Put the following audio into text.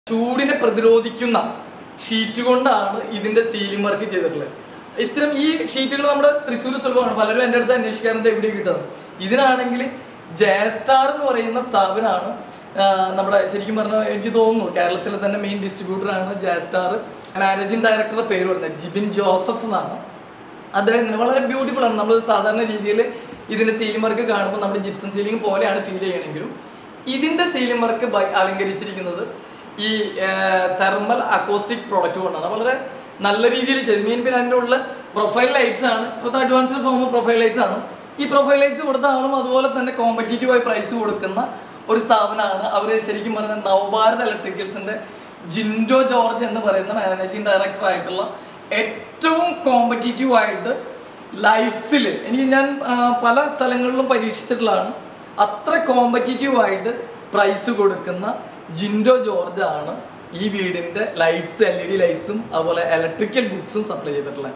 ചൂടിനെ പ്രതിരോധിക്കുന്ന ഷീറ്റ് കൊണ്ടാണ് ഇതിൻ്റെ സീലിംഗ് വർക്ക് ചെയ്തിട്ടുള്ളത്. ഇത്തരം ഈ ഷീറ്റുകൾ നമ്മുടെ തൃശ്ശൂർ സുലഭമാണ്. പലരും എൻ്റെ അടുത്ത് അന്വേഷിക്കാറുണ്ട് എവിടെ കിട്ടുന്നത്. ഇതിനാണെങ്കിൽ ജയസ്റ്റാർ എന്ന് പറയുന്ന സ്ഥാപനമാണ് നമ്മുടെ ശരിക്കും പറഞ്ഞാൽ എനിക്ക് തോന്നുന്നു കേരളത്തിലെ തന്നെ മെയിൻ ഡിസ്ട്രിബ്യൂട്ടറാണ് ജയസ്റ്റാർ. മാനേജിങ് ഡയറക്ടറുടെ പേര് പറഞ്ഞത് ജിബിൻ ജോസഫ് എന്നാണ്. അദ്ദേഹത്തിന് വളരെ ബ്യൂട്ടിഫുൾ ആണ്. നമ്മൾ സാധാരണ രീതിയിൽ ഇതിൻ്റെ സീലിംഗ് വർക്ക് കാണുമ്പോൾ നമ്മുടെ ജിപ്സം സീലിംഗ് പോലെയാണ് ഫീൽ ചെയ്യണമെങ്കിലും ഇതിൻ്റെ സീലിംഗ് വർക്ക് അലങ്കരിച്ചിരിക്കുന്നത് ഈ തെർമൽ അക്കോസ്റ്റിക് പ്രോഡക്റ്റ് കൊണ്ടാണ്. വളരെ നല്ല രീതിയിൽ ചെയ്തു. പിന്നെ അതിൻ്റെ ഉള്ള പ്രൊഫൈൽ ലൈറ്റ്സ് ആണ്. ഇപ്പോഴത്തെ അഡ്വാൻസ്ഡ് ഫോം പ്രൊഫൈൽ ലൈറ്റ്സ് ആണ്. ഈ പ്രൊഫൈൽ ലൈറ്റ്സ് കൊടുത്ത ആളും അതുപോലെ തന്നെ കോമ്പറ്റീറ്റീവായി പ്രൈസ് കൊടുക്കുന്ന ഒരു സ്ഥാപനമാണ്. അവർ ശരിക്കും പറഞ്ഞാൽ നവഭാരത് ഇലക്ട്രിക്കൽസിൻ്റെ ജിൻഡോ ജോർജ് എന്ന് പറയുന്ന മാനേജിങ് ഡയറക്ടർ ആയിട്ടുള്ള ഏറ്റവും കോമ്പറ്റീറ്റീവായിട്ട് ലൈറ്റ്സിൽ ഞാൻ പല സ്ഥലങ്ങളിലും പരീക്ഷിച്ചിട്ടുള്ളതാണ്. അത്ര കോമ്പറ്റീറ്റീവായിട്ട് പ്രൈസ് കൊടുക്കുന്ന ജിൻഡോ ജോർജ് ആണ് ഈ വീടിൻ്റെ ലൈറ്റ്സ് LED ലൈറ്റ്സും അതുപോലെ ഇലക്ട്രിക്കൽ ഗുഡ്സും സപ്ലൈ ചെയ്തിട്ടുള്ളത്.